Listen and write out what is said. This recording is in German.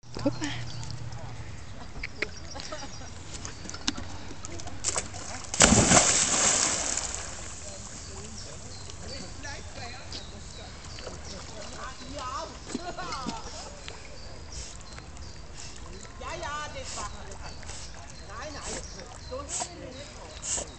Guck mal. Ja, ja, das machen wir. Nein, nein, so ist es nicht.